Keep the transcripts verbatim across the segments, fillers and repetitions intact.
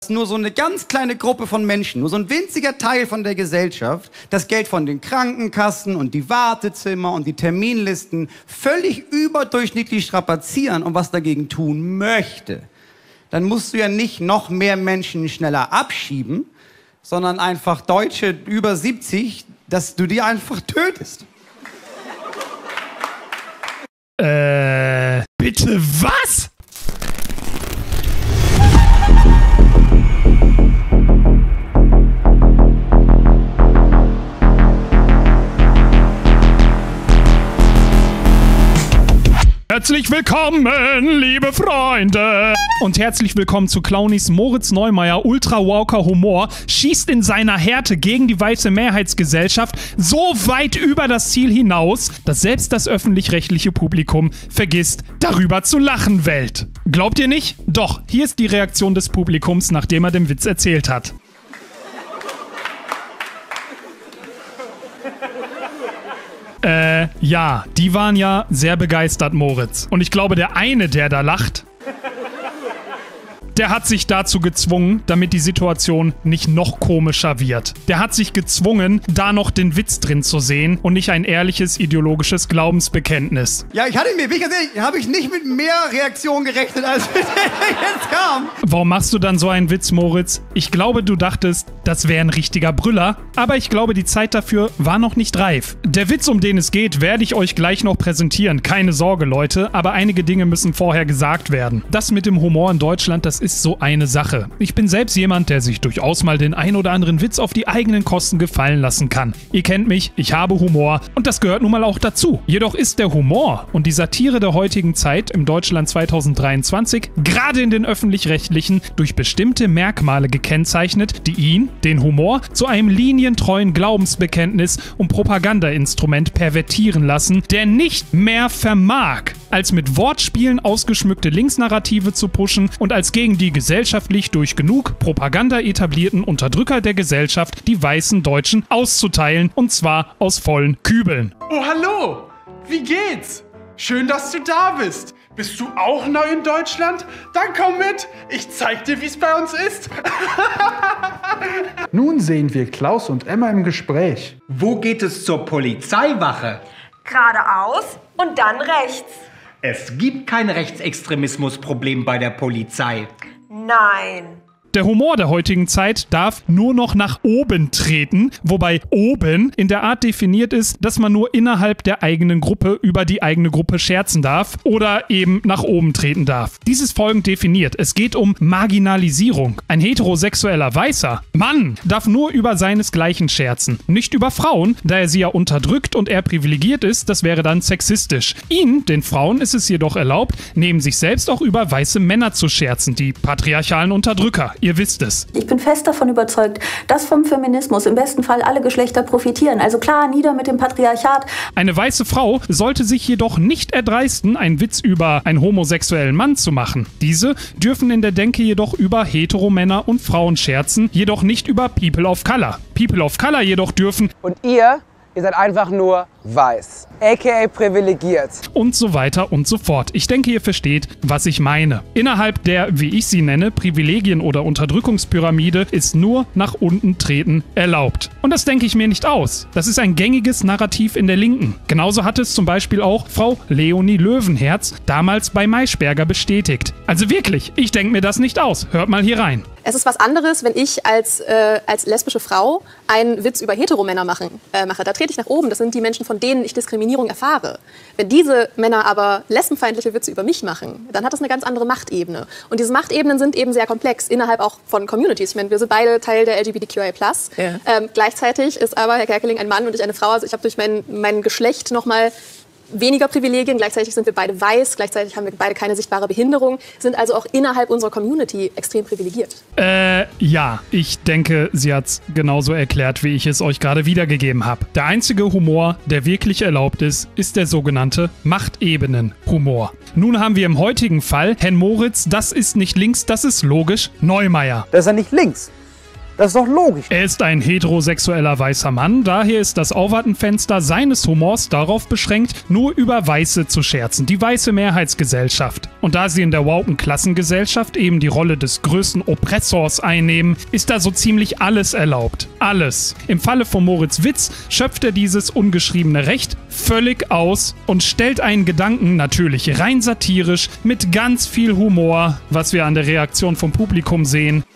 Nur so eine ganz kleine Gruppe von Menschen, nur so ein winziger Teil von der Gesellschaft, das Geld von den Krankenkassen und die Wartezimmer und die Terminlisten völlig überdurchschnittlich strapazieren und was dagegen tun möchte, dann musst du ja nicht noch mehr Menschen schneller abschieben, sondern einfach Deutsche über siebzig, dass du die einfach tötest. Äh, bitte was? Herzlich willkommen, liebe Freunde! Und herzlich willkommen zu Clownies Moritz Neumeier. Ultra-Walker Humor schießt in seiner Härte gegen die weiße Mehrheitsgesellschaft so weit über das Ziel hinaus, dass selbst das öffentlich-rechtliche Publikum vergisst, darüber zu lachen, Welt. Glaubt ihr nicht? Doch, hier ist die Reaktion des Publikums, nachdem er den Witz erzählt hat. Äh, ja, die waren ja sehr begeistert, Moritz. Und ich glaube, der eine, der da lacht, der hat sich dazu gezwungen, damit die Situation nicht noch komischer wird. Der hat sich gezwungen, da noch den Witz drin zu sehen und nicht ein ehrliches ideologisches Glaubensbekenntnis. Ja, ich hatte mir, wie gesagt, habe ich nicht mit mehr Reaktionen gerechnet, als mit der jetzt kam. Warum machst du dann so einen Witz, Moritz? Ich glaube, du dachtest, das wäre ein richtiger Brüller, aber ich glaube, die Zeit dafür war noch nicht reif. Der Witz, um den es geht, werde ich euch gleich noch präsentieren. Keine Sorge, Leute, aber einige Dinge müssen vorher gesagt werden. Das mit dem Humor in Deutschland, das ist so eine Sache. Ich bin selbst jemand, der sich durchaus mal den ein oder anderen Witz auf die eigenen Kosten gefallen lassen kann. Ihr kennt mich, ich habe Humor und das gehört nun mal auch dazu. Jedoch ist der Humor und die Satire der heutigen Zeit im Deutschland zweitausenddreiundzwanzig gerade in den öffentlich-rechtlichen durch bestimmte Merkmale gekennzeichnet, die ihn, den Humor, zu einem linientreuen Glaubensbekenntnis und Propagandainstrument pervertieren lassen, der nicht mehr vermag, als mit Wortspielen ausgeschmückte Linksnarrative zu pushen und als gegen die gesellschaftlich durch genug Propaganda etablierten Unterdrücker der Gesellschaft die weißen Deutschen auszuteilen, und zwar aus vollen Kübeln. Oh, hallo! Wie geht's? Schön, dass du da bist. Bist du auch neu in Deutschland? Dann komm mit! Ich zeig dir, wie es bei uns ist. Nun sehen wir Klaus und Emma im Gespräch. Wo geht es zur Polizeiwache? Geradeaus und dann rechts. Es gibt kein Rechtsextremismusproblem bei der Polizei. Nein. Der Humor der heutigen Zeit darf nur noch nach oben treten, wobei oben in der Art definiert ist, dass man nur innerhalb der eigenen Gruppe über die eigene Gruppe scherzen darf oder eben nach oben treten darf. Dies ist folgend definiert. Es geht um Marginalisierung. Ein heterosexueller weißer Mann darf nur über seinesgleichen scherzen, nicht über Frauen, da er sie ja unterdrückt und er privilegiert ist, das wäre dann sexistisch. Ihnen, den Frauen, ist es jedoch erlaubt, neben sich selbst auch über weiße Männer zu scherzen, die patriarchalen Unterdrücker. Ihr wisst es. Ich bin fest davon überzeugt, dass vom Feminismus im besten Fall alle Geschlechter profitieren. Also klar, nieder mit dem Patriarchat. Eine weiße Frau sollte sich jedoch nicht erdreisten, einen Witz über einen homosexuellen Mann zu machen. Diese dürfen in der Denke jedoch über Heteromänner und Frauen scherzen, jedoch nicht über People of Color. People of Color jedoch dürfen... Und ihr, ihr seid einfach nur weiß, aka privilegiert. Und so weiter und so fort. Ich denke, ihr versteht, was ich meine. Innerhalb der, wie ich sie nenne, Privilegien- oder Unterdrückungspyramide ist nur nach unten treten erlaubt. Und das denke ich mir nicht aus. Das ist ein gängiges Narrativ in der Linken. Genauso hat es zum Beispiel auch Frau Leonie Löwenherz damals bei Maischberger bestätigt. Also wirklich, ich denke mir das nicht aus. Hört mal hier rein. Es ist was anderes, wenn ich als, äh, als lesbische Frau einen Witz über Heteromänner machen, äh, mache. Da trete ich nach oben. Das sind die Menschen, von denen ich Diskriminierung erfahre. Wenn diese Männer aber lesbenfeindliche Witze über mich machen, dann hat das eine ganz andere Machtebene. Und diese Machtebenen sind eben sehr komplex, innerhalb auch von Communities. Ich meine, wir sind beide Teil der L G B T Q I plus. Ja. Ähm, gleichzeitig ist aber Herr Kerkeling ein Mann und ich eine Frau. Also ich habe durch mein, mein Geschlecht nochmal weniger Privilegien, gleichzeitig sind wir beide weiß, gleichzeitig haben wir beide keine sichtbare Behinderung, sind also auch innerhalb unserer Community extrem privilegiert. Äh, ja, ich denke, sie hat's genauso erklärt, wie ich es euch gerade wiedergegeben habe. Der einzige Humor, der wirklich erlaubt ist, ist der sogenannte Machtebenen-Humor. Nun haben wir im heutigen Fall Herrn Moritz, das ist nicht links, das ist logisch, Neumeier. Das ist ja nicht links. Das ist doch logisch. Er ist ein heterosexueller weißer Mann, daher ist das Auwartenfenster seines Humors darauf beschränkt, nur über Weiße zu scherzen, die weiße Mehrheitsgesellschaft. Und da sie in der woken Klassengesellschaft eben die Rolle des größten Oppressors einnehmen, ist da so ziemlich alles erlaubt. Alles. Im Falle von Moritz Witz schöpft er dieses ungeschriebene Recht völlig aus und stellt einen Gedanken, natürlich rein satirisch, mit ganz viel Humor, was wir an der Reaktion vom Publikum sehen,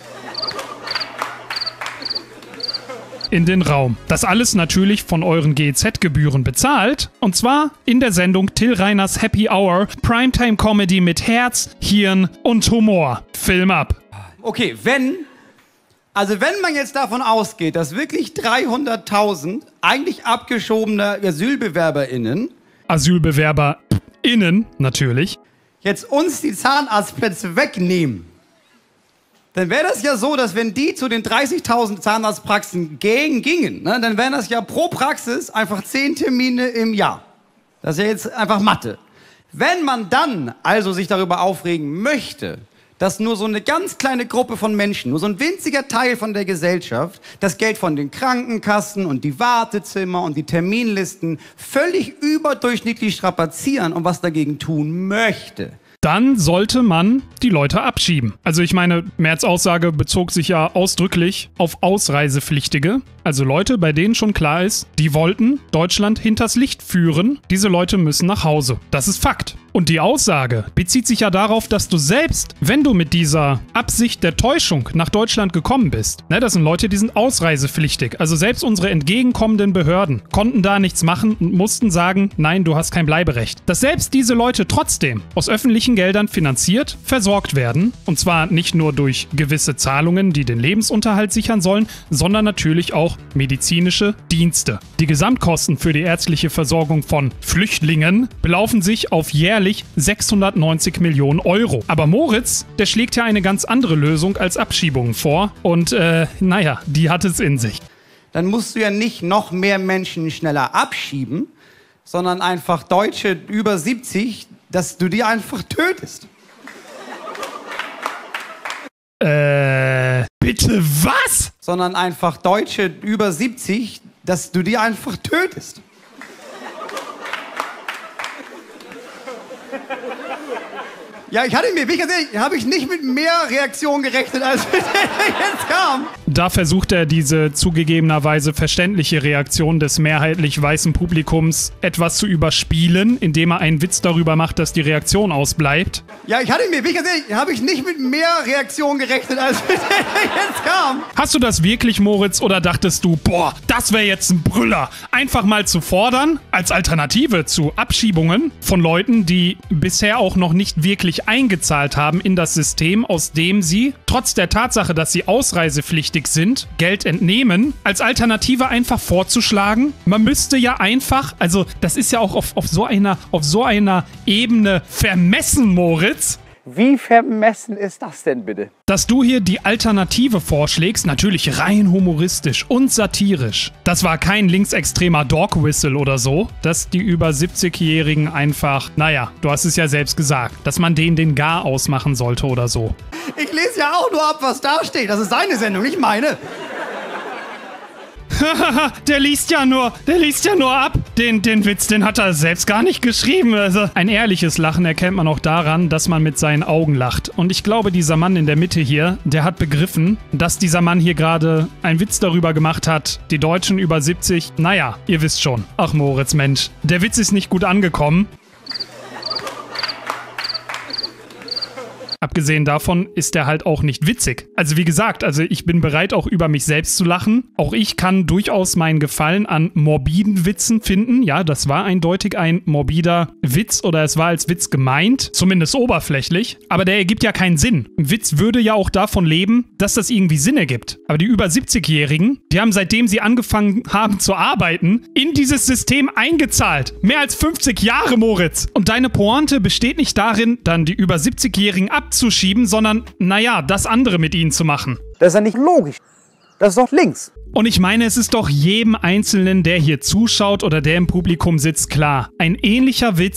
in den Raum. Das alles natürlich von euren G E Z-Gebühren bezahlt. Und zwar in der Sendung Till Reiners Happy Hour, Primetime-Comedy mit Herz, Hirn und Humor. Film ab. Okay, wenn, also wenn man jetzt davon ausgeht, dass wirklich dreihunderttausend eigentlich abgeschobene AsylbewerberInnen, AsylbewerberInnen natürlich, jetzt uns die Zahnarztplätze wegnehmen, dann wäre das ja so, dass wenn die zu den dreißigtausend Zahnarztpraxen gehen, gingen, ne, dann wären das ja pro Praxis einfach zehn Termine im Jahr. Das ist ja jetzt einfach Mathe. Wenn man dann also sich darüber aufregen möchte, dass nur so eine ganz kleine Gruppe von Menschen, nur so ein winziger Teil von der Gesellschaft, das Geld von den Krankenkassen und die Wartezimmer und die Terminlisten völlig überdurchschnittlich strapazieren und was dagegen tun möchte, dann sollte man die Leute abschieben. Also ich meine, Merz' Aussage bezog sich ja ausdrücklich auf Ausreisepflichtige. Also Leute, bei denen schon klar ist, die wollten Deutschland hinters Licht führen. Diese Leute müssen nach Hause. Das ist Fakt. Und die Aussage bezieht sich ja darauf, dass du selbst, wenn du mit dieser Absicht der Täuschung nach Deutschland gekommen bist, ne, das sind Leute, die sind ausreisepflichtig. Also selbst unsere entgegenkommenden Behörden konnten da nichts machen und mussten sagen, nein, du hast kein Bleiberecht. Dass selbst diese Leute trotzdem aus öffentlichen Geldern finanziert, versorgt werden. Und zwar nicht nur durch gewisse Zahlungen, die den Lebensunterhalt sichern sollen, sondern natürlich auch medizinische Dienste. Die Gesamtkosten für die ärztliche Versorgung von Flüchtlingen belaufen sich auf jährlich sechshundertneunzig Millionen Euro. Aber Moritz, der schlägt ja eine ganz andere Lösung als Abschiebungen vor. Und äh, naja, die hat es in sich. Dann musst du ja nicht noch mehr Menschen schneller abschieben, sondern einfach Deutsche über siebzig, dass du die einfach tötest. Äh, bitte was? Sondern einfach Deutsche über siebzig, dass du die einfach tötest. Ja, ich hatte mir, wie gesagt, habe ich nicht mit mehr Reaktionen gerechnet, als mit der jetzt kam. Da versucht er diese zugegebenerweise verständliche Reaktion des mehrheitlich weißen Publikums etwas zu überspielen, indem er einen Witz darüber macht, dass die Reaktion ausbleibt. Ja, ich hatte mir, wie gesagt, habe ich nicht mit mehr Reaktionen gerechnet, als mit der jetzt kam. Hast du das wirklich, Moritz, oder dachtest du, boah, das wäre jetzt ein Brüller, einfach mal zu fordern, als Alternative zu Abschiebungen von Leuten, die bisher auch noch nicht wirklich eingezahlt haben in das System, aus dem sie, trotz der Tatsache, dass sie ausreisepflichtig sind, Geld entnehmen, als Alternative einfach vorzuschlagen? Man müsste ja einfach, also das ist ja auch auf, auf, so einer, auf so einer Ebene vermessen, Moritz. Wie vermessen ist das denn bitte? Dass du hier die Alternative vorschlägst, natürlich rein humoristisch und satirisch. Das war kein linksextremer Dog Whistle oder so, dass die über siebzigjährigen einfach, naja, du hast es ja selbst gesagt, dass man denen den Gar ausmachen sollte oder so. Ich lese ja auch nur ab, was da steht. Das ist seine Sendung, nicht meine. der liest ja nur, der liest ja nur ab. Den, den Witz, den hat er selbst gar nicht geschrieben. Also ein ehrliches Lachen erkennt man auch daran, dass man mit seinen Augen lacht. Und ich glaube, dieser Mann in der Mitte hier, der hat begriffen, dass dieser Mann hier gerade einen Witz darüber gemacht hat, die Deutschen über siebzig, naja, ihr wisst schon. Ach Moritz, Mensch, der Witz ist nicht gut angekommen. Abgesehen davon ist er halt auch nicht witzig. Also wie gesagt, also ich bin bereit, auch über mich selbst zu lachen. Auch ich kann durchaus meinen Gefallen an morbiden Witzen finden. Ja, das war eindeutig ein morbider Witz oder es war als Witz gemeint, zumindest oberflächlich. Aber der ergibt ja keinen Sinn. Ein Witz würde ja auch davon leben, dass das irgendwie Sinn ergibt. Aber die über siebzigjährigen, die haben seitdem sie angefangen haben zu arbeiten, in dieses System eingezahlt. Mehr als fünfzig Jahre, Moritz. Und deine Pointe besteht nicht darin, dann die über siebzigjährigen ab zu schieben, sondern, naja, das andere mit ihnen zu machen. Das ist ja nicht logisch. Das ist doch links. Und ich meine, es ist doch jedem Einzelnen, der hier zuschaut oder der im Publikum sitzt, klar. Ein ähnlicher Witz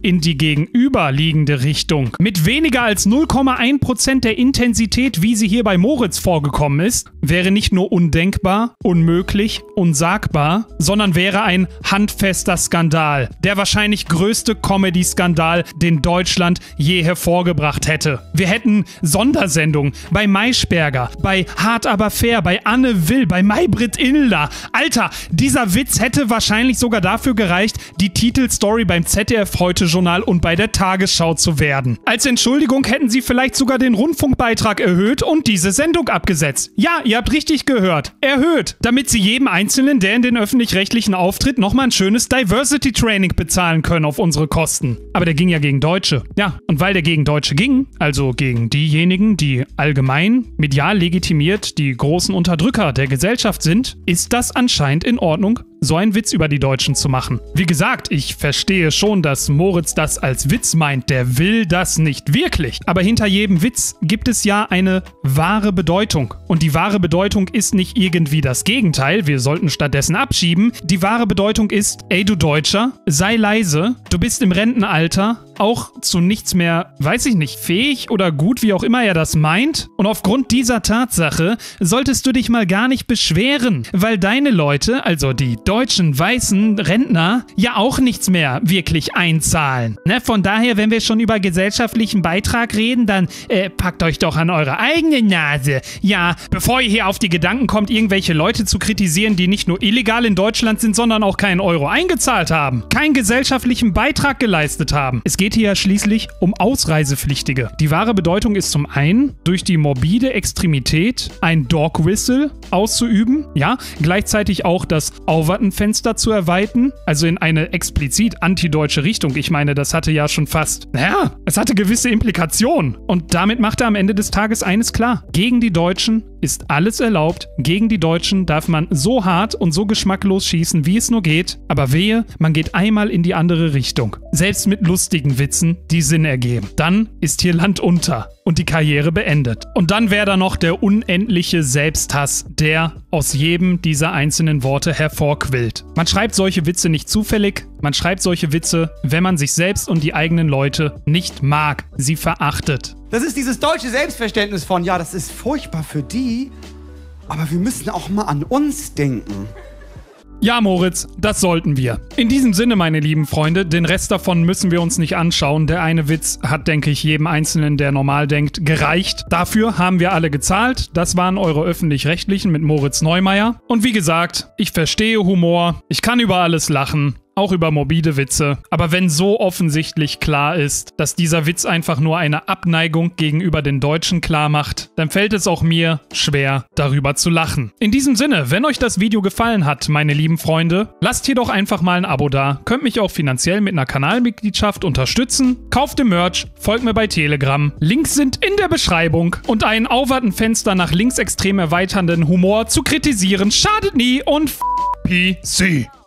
in die gegenüberliegende Richtung. Mit weniger als null Komma eins Prozent der Intensität, wie sie hier bei Moritz vorgekommen ist, wäre nicht nur undenkbar, unmöglich, unsagbar, sondern wäre ein handfester Skandal. Der wahrscheinlich größte Comedy-Skandal, den Deutschland je hervorgebracht hätte. Wir hätten Sondersendungen bei Maischberger, bei Hart aber fair, bei Anne Will, bei Maybrit Illner. Alter, dieser Witz hätte wahrscheinlich sogar dafür gereicht, die Titelstory beim Z D F-Heute-Journal und bei der Tagesschau zu werden. Als Entschuldigung hätten sie vielleicht sogar den Rundfunkbeitrag erhöht und diese Sendung abgesetzt. Ja, ihr habt richtig gehört. Erhöht. Damit sie jedem Einzelnen, der in den Öffentlich-Rechtlichen auftritt, nochmal ein schönes Diversity-Training bezahlen können auf unsere Kosten. Aber der ging ja gegen Deutsche. Ja, und weil der gegen Deutsche ging, also gegen diejenigen, die allgemein medial legitimiert die großen Unterdrücker der Gesellschaft sind, ist das anscheinend in Ordnung, so einen Witz über die Deutschen zu machen. Wie gesagt, ich verstehe schon, dass Moritz das als Witz meint. Der will das nicht wirklich. Aber hinter jedem Witz gibt es ja eine wahre Bedeutung. Und die wahre Bedeutung ist nicht irgendwie das Gegenteil. Wir sollten stattdessen abschieben. Die wahre Bedeutung ist, ey du Deutscher, sei leise. Du bist im Rentenalter auch zu nichts mehr, weiß ich nicht, fähig oder gut, wie auch immer er das meint. Und aufgrund dieser Tatsache solltest du dich mal gar nicht beschweren, weil deine Leute, also die deutschen weißen Rentner, ja auch nichts mehr wirklich einzahlen. Ne? Von daher, wenn wir schon über gesellschaftlichen Beitrag reden, dann äh, packt euch doch an eure eigene Nase. Ja, bevor ihr hier auf die Gedanken kommt, irgendwelche Leute zu kritisieren, die nicht nur illegal in Deutschland sind, sondern auch keinen Euro eingezahlt haben, keinen gesellschaftlichen Beitrag geleistet haben. Es geht hier ja schließlich um Ausreisepflichtige. Die wahre Bedeutung ist zum einen, durch die morbide Extremität ein Dog Whistle auszuüben, ja, gleichzeitig auch das Auwartenfenster zu erweitern, also in eine explizit antideutsche Richtung. Ich meine, das hatte ja schon fast, naja, es hatte gewisse Implikationen. Und damit macht er am Ende des Tages eines klar. Gegen die Deutschen ist alles erlaubt. Gegen die Deutschen darf man so hart und so geschmacklos schießen, wie es nur geht. Aber wehe, man geht einmal in die andere Richtung. Selbst mit lustigen Witzen, die Sinn ergeben. Dann ist hier Land unter und die Karriere beendet. Und dann wäre da noch der unendliche Selbsthass, der aus jedem dieser einzelnen Worte hervorquillt. Man schreibt solche Witze nicht zufällig, man schreibt solche Witze, wenn man sich selbst und die eigenen Leute nicht mag, sie verachtet. Das ist dieses deutsche Selbstverständnis von, ja, das ist furchtbar für die, aber wir müssen auch mal an uns denken. Ja, Moritz, das sollten wir. In diesem Sinne, meine lieben Freunde, den Rest davon müssen wir uns nicht anschauen. Der eine Witz hat, denke ich, jedem Einzelnen, der normal denkt, gereicht. Dafür haben wir alle gezahlt. Das waren eure Öffentlich-Rechtlichen mit Moritz Neumeier. Und wie gesagt, ich verstehe Humor, ich kann über alles lachen. Auch über morbide Witze. Aber wenn so offensichtlich klar ist, dass dieser Witz einfach nur eine Abneigung gegenüber den Deutschen klar macht, dann fällt es auch mir schwer, darüber zu lachen. In diesem Sinne, wenn euch das Video gefallen hat, meine lieben Freunde, lasst hier doch einfach mal ein Abo da. Könnt mich auch finanziell mit einer Kanalmitgliedschaft unterstützen. Kauft den Merch, folgt mir bei Telegram. Links sind in der Beschreibung. Und ein Auwartenfenster nach linksextrem erweiternden Humor zu kritisieren schadet nie und f*** P C.